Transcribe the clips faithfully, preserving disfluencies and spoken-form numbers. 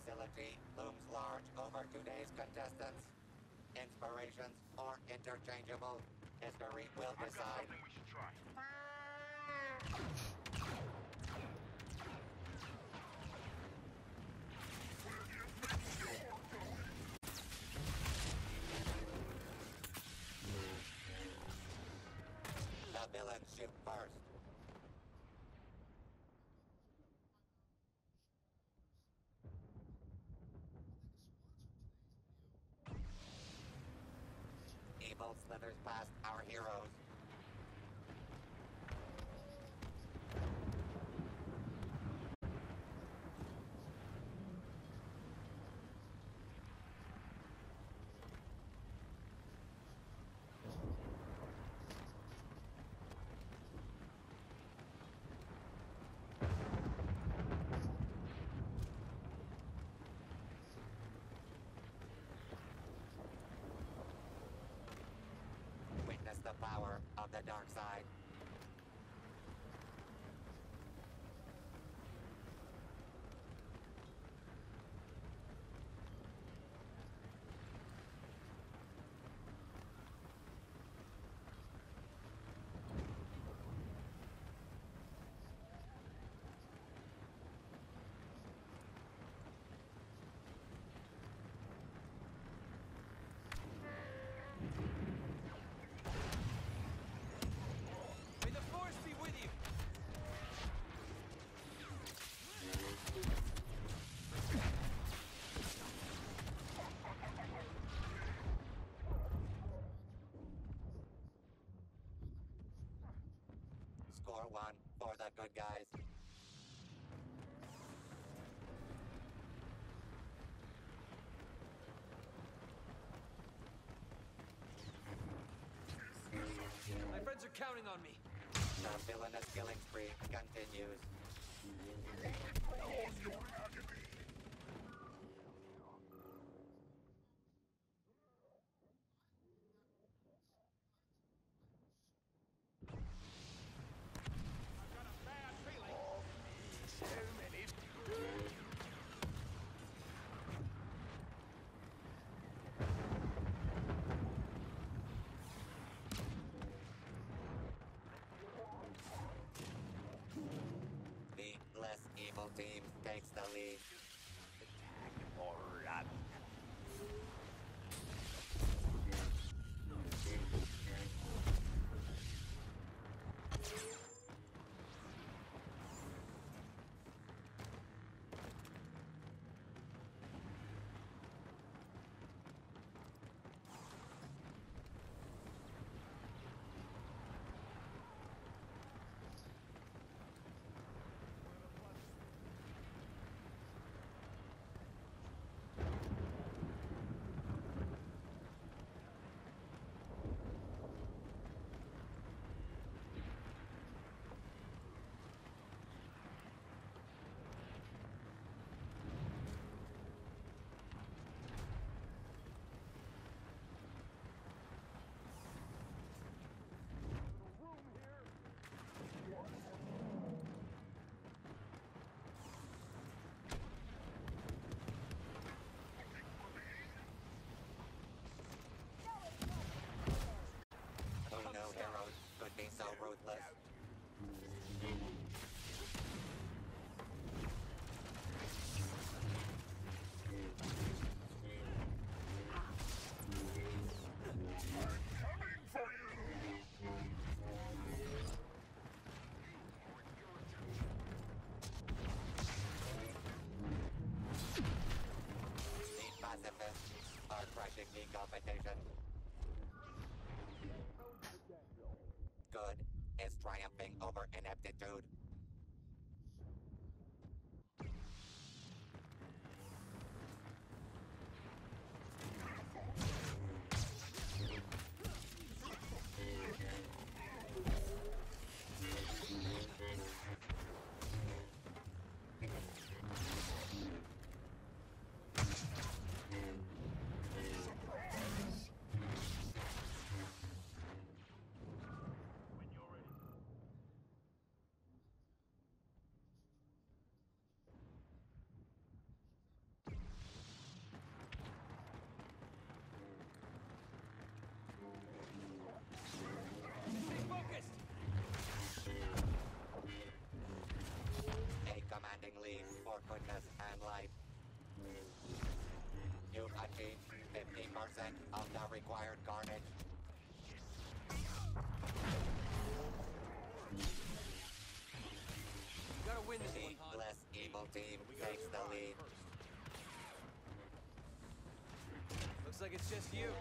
facility looms large over today's contestants. Inspirations are interchangeable. History will I've got decide. something we should try. The villains shoot first. Evil slithers past our heroes. Witness the power of the dark side. May the force be with you! Score one for the good guys. My friends are counting on me. The villainous killing spree continues. I've got a bad feeling. So many. The less evil team takes the lead. Attack or run. Who knew heroes could be so ruthless? Coming for you! The pacifists are crushing the competition. Good is triumphing over ineptitude. When you're ready. like it's just you.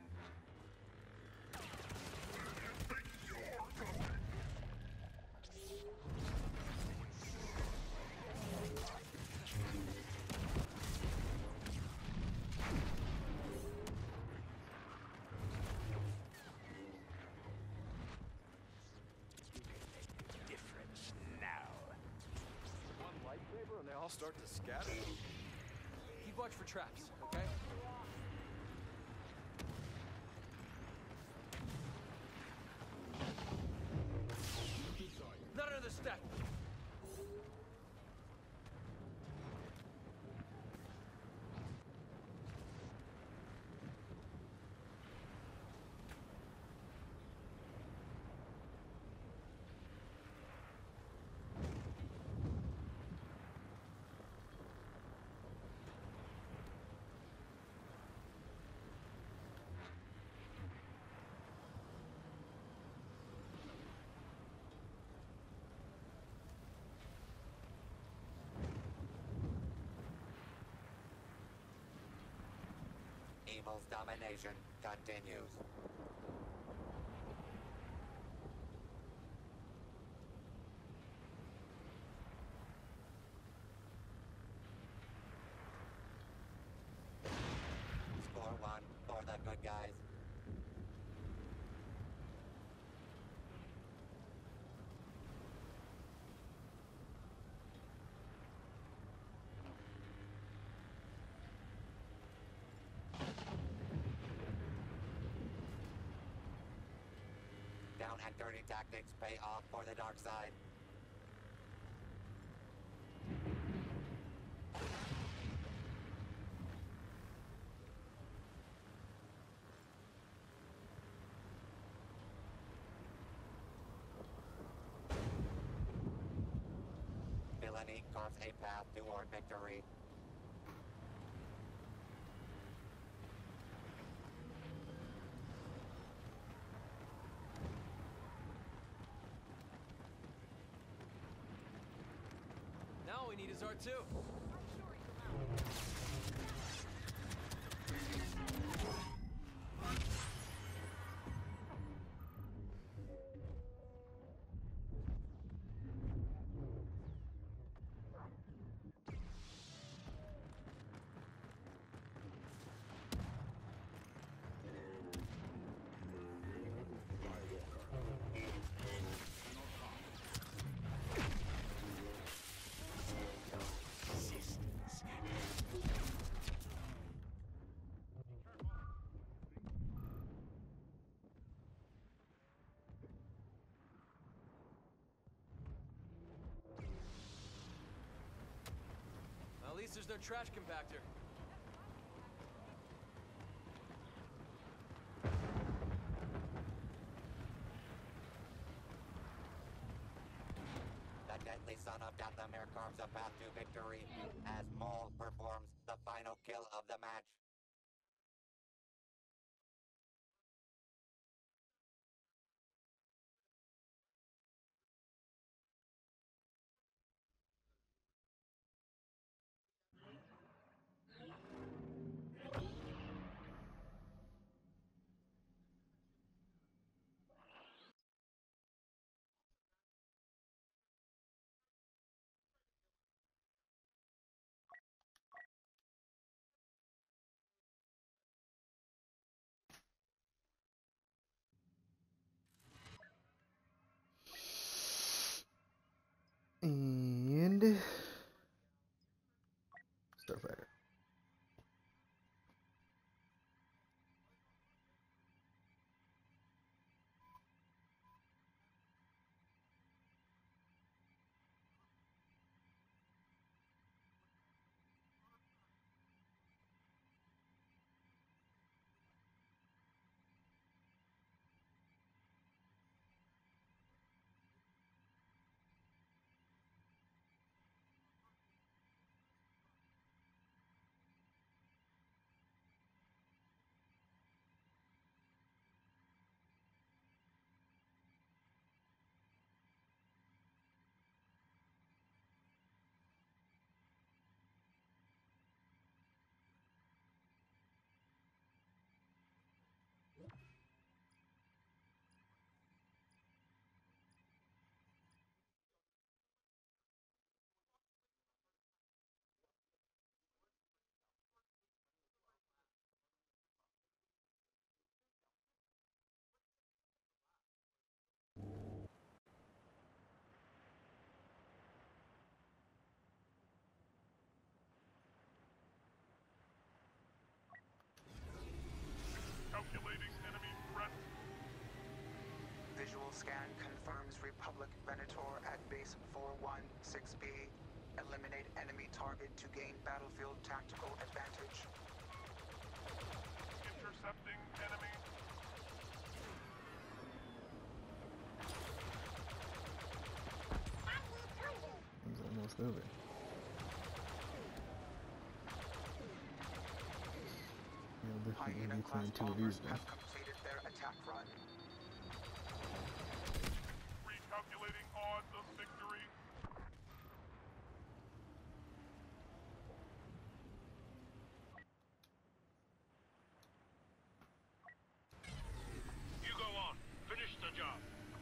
Difference now. One lightsaber and they all start to scatter. Keep watch for traps, okay? Not another step! Evil's domination continues. Score one for the good guys. Down and dirty tactics pay off for the dark side. Villainy carves a path toward victory. Now all we need is R two. At least there's no trash compactor. The deadly son of Dathomir carves a path to victory as Maul performs the final kill of the match. Republic Venator at base four one six B. Eliminate enemy target to gain battlefield tactical advantage. Intercepting enemy. He's almost over. Yeah, definitely Hyena be class playing two of bombers these now. have completed their attack run. Recalculating odds of victory. You go on. Finish the job.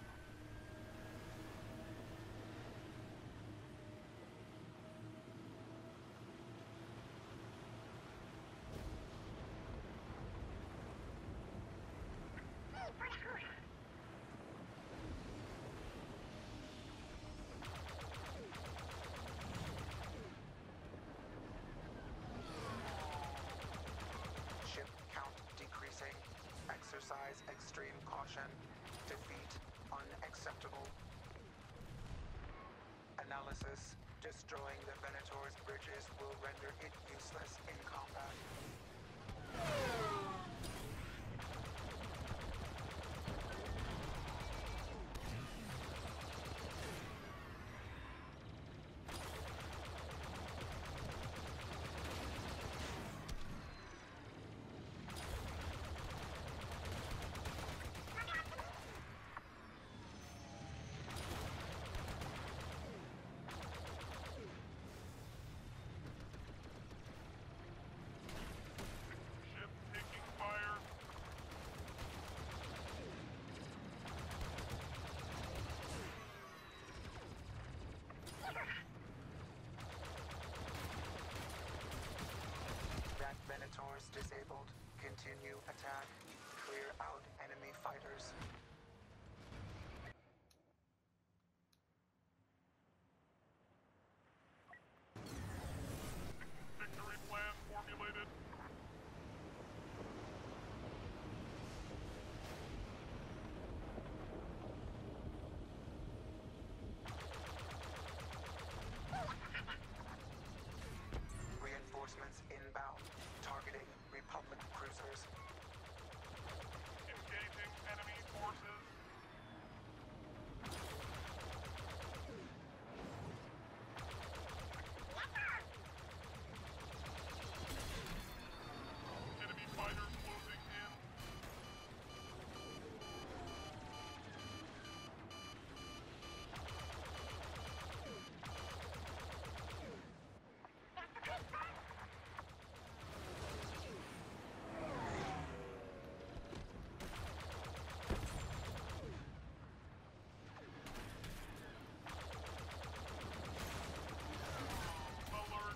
Ship count decreasing. Exercise extreme caution. Defeat unacceptable. Analysis. Destroying the Venator's bridges will render it useless in combat. Ship taking fire. That Venator's disabled. Continue attack. Clear out enemy fighters. Victory plan formulated. Reinforcements inbound. Targeting Republic cruisers. Engaging enemy forces. Enemy fighters closing in. Alert.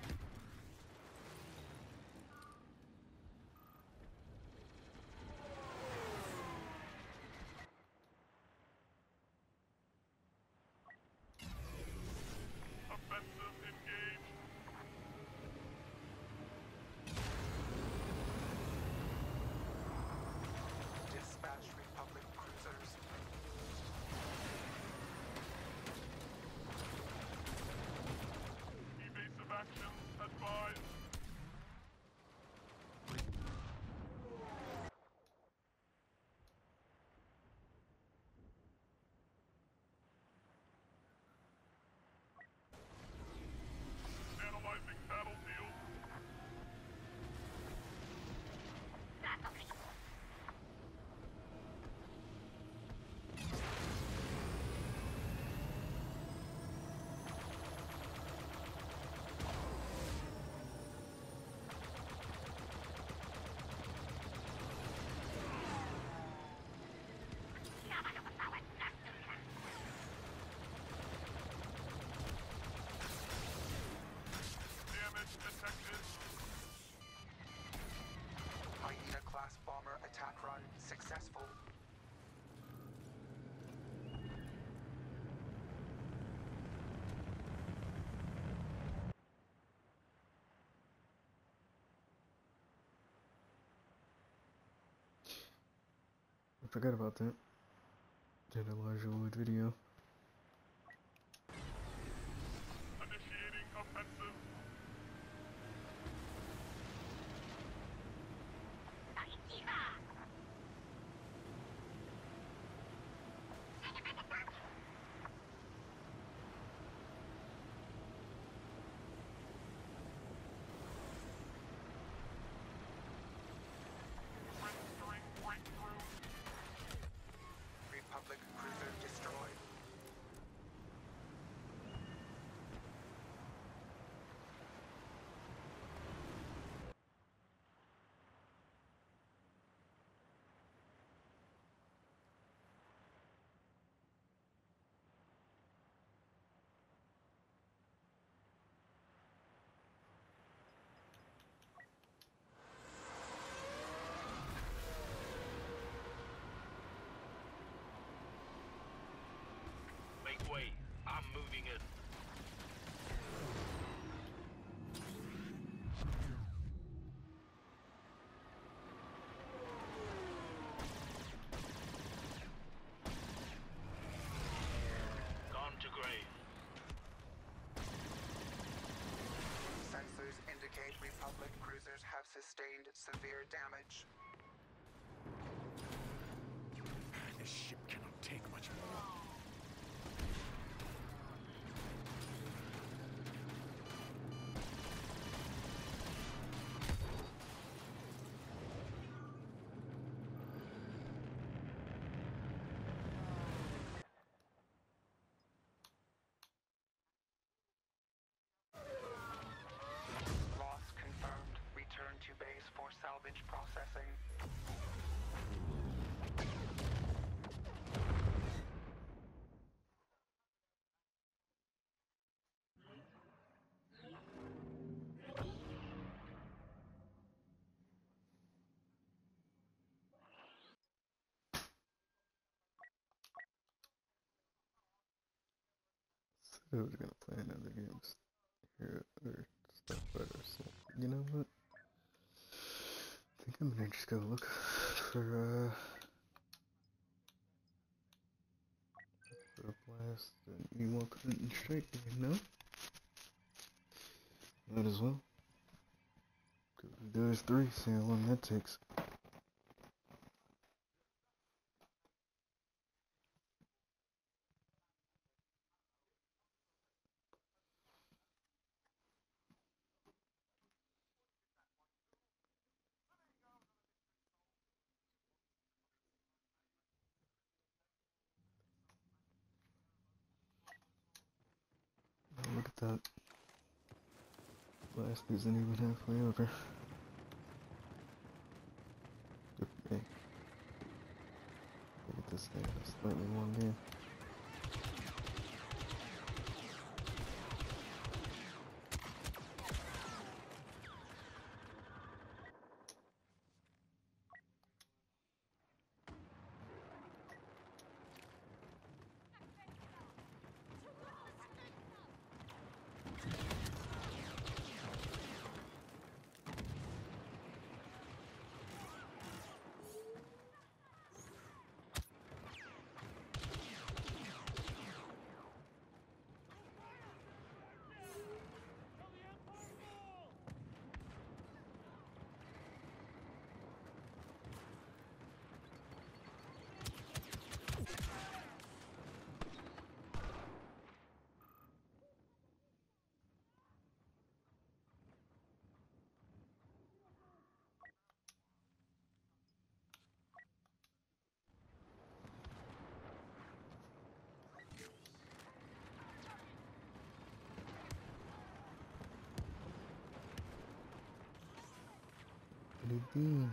Offensive engaged. Dispatch Republic cruisers. Evasive action advised. Analyzing battlefield. Damage detected. Hyena class bomber attack run successful. I forgot about that. Did a larger wood video. severe damage. This ship cannot take much more. Loss confirmed. Return to base for salvage processing. I was gonna play another games here or stuff better, so you know what? I think I'm gonna just go look for uh for a blast and you walk in straight, you know? Might as well. Cause there's three, see how long that takes. Oh, look at that. Blast isn't even halfway over. Good for me. Look at this thing, a slightly long game. Bean.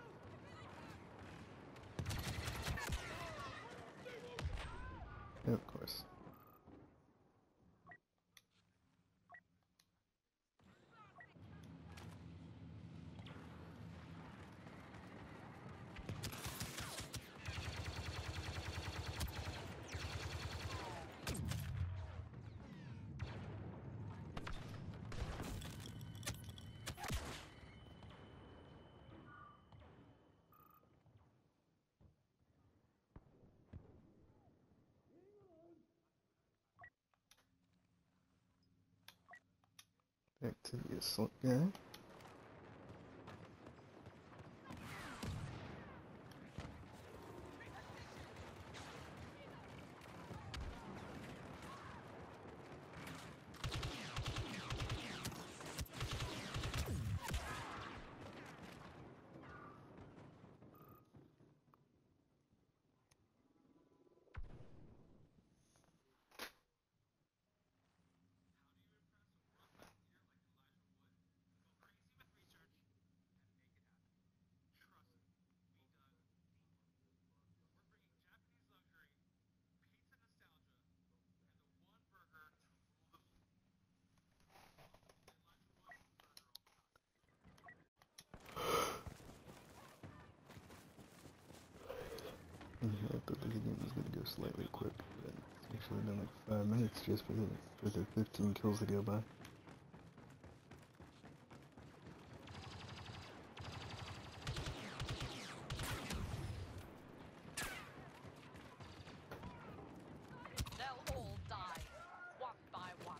Yeah, of course. Back to the assault guy. Yeah, I thought the game was gonna go slightly quick, but it's actually been like five minutes just for the for the fifteen kills to go by. They'll all die, one by one.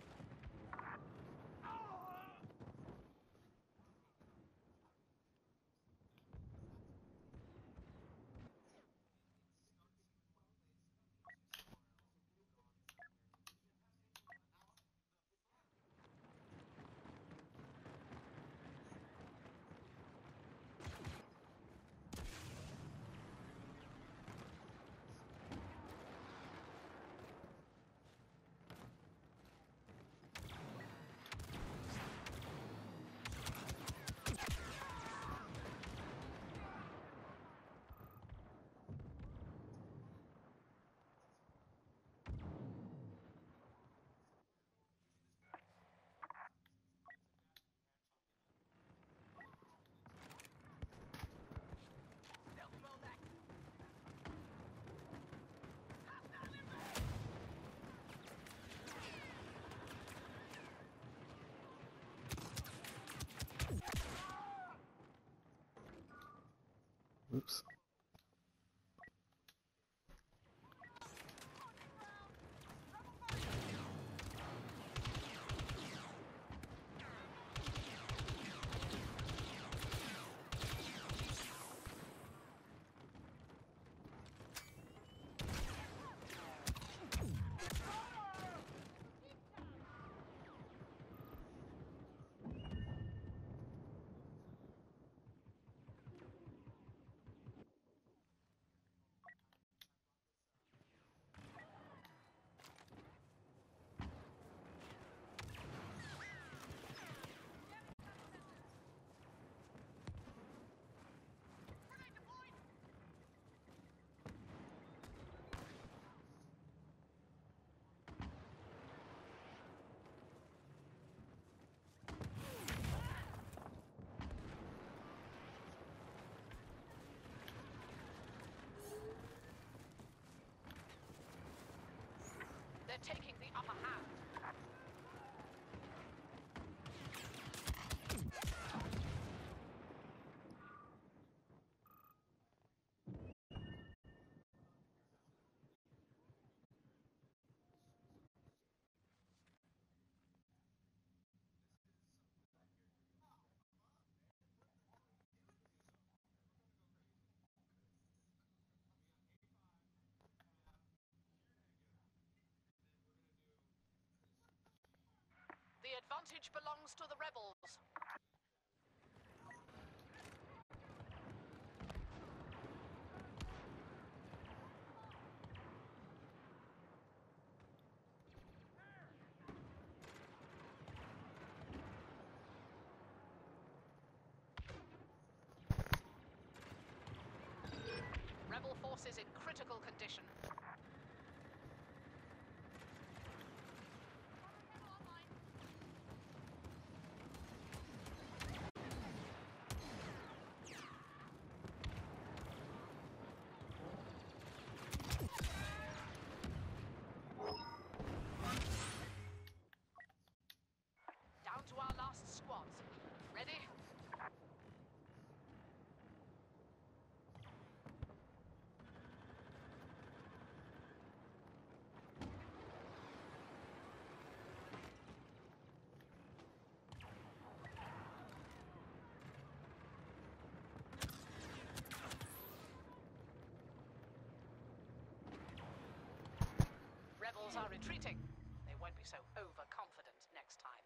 taking the upper hand. The advantage belongs to the rebels. Rebel forces in critical condition. Down to our last squads. Ready? Rebels are retreating. They won't be so overconfident next time.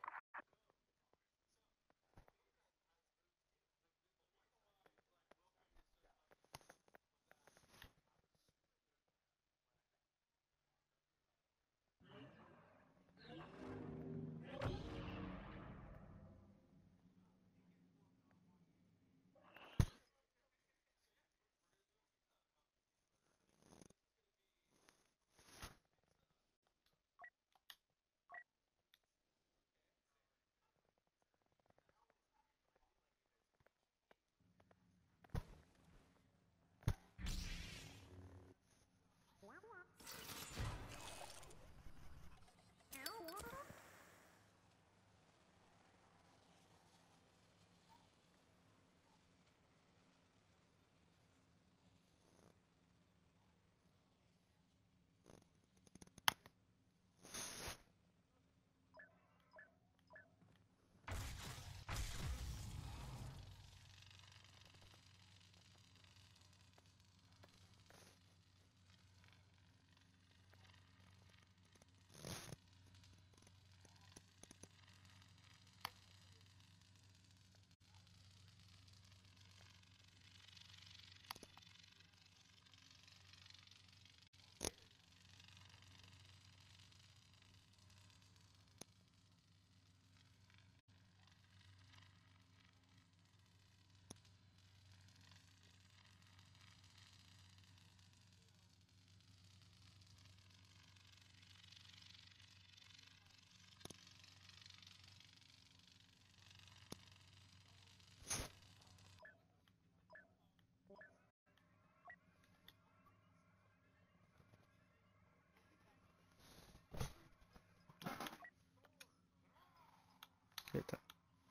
Hit that.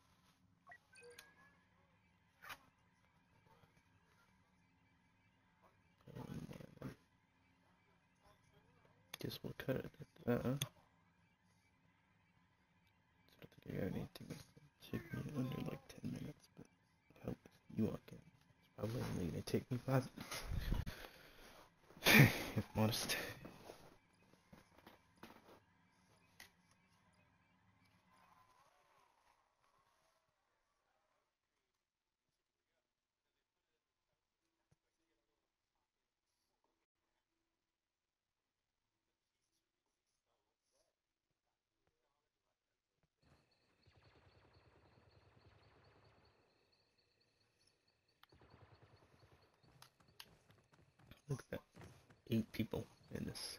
Um, guess we'll cut it at that. I don't think I got anything that's gonna take me under like ten minutes, but help if you want it. It's probably only gonna take me five minutes. If modest. Look at that. Eight people in this.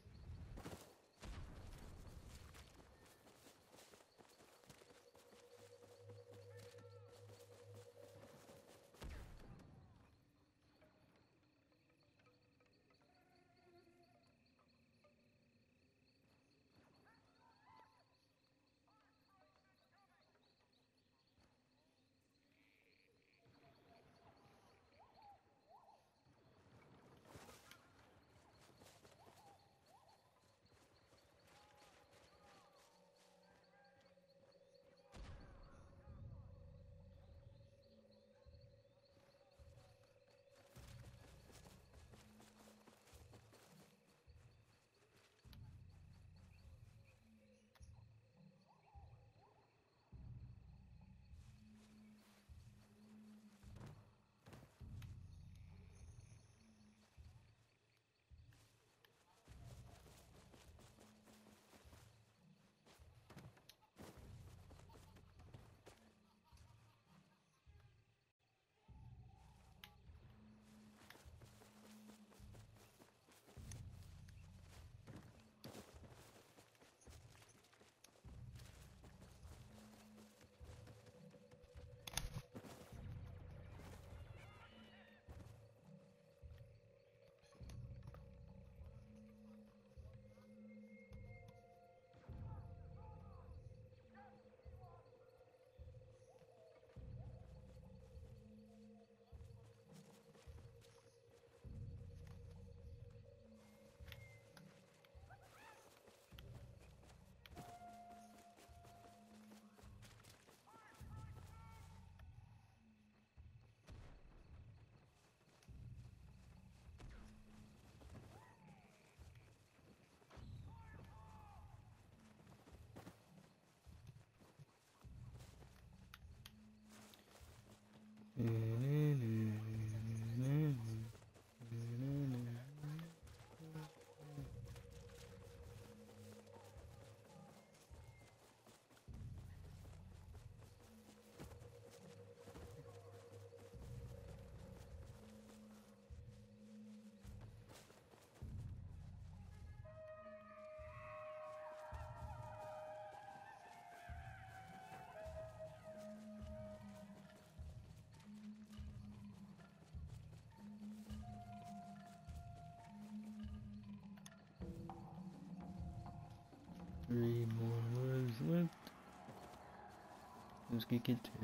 Three more lives left. Let's get it to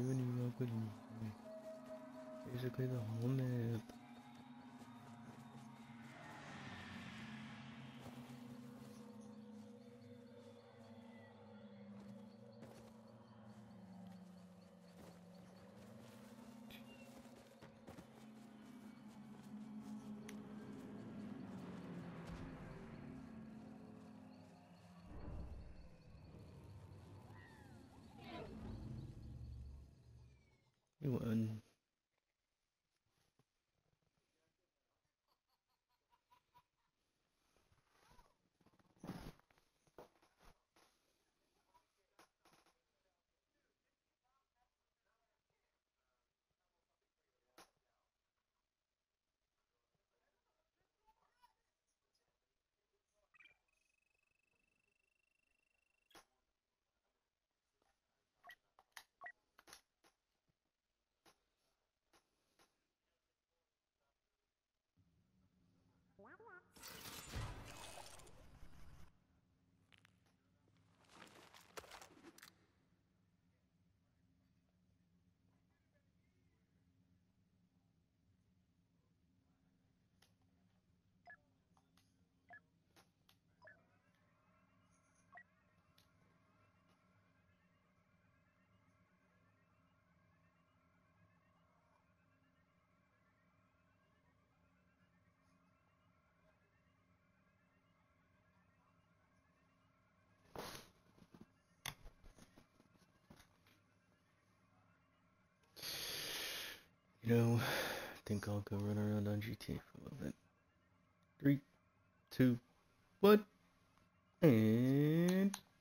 basically the whole map. You won. You know, I think I'll go run around on G T A for a little bit. Three, two, one, and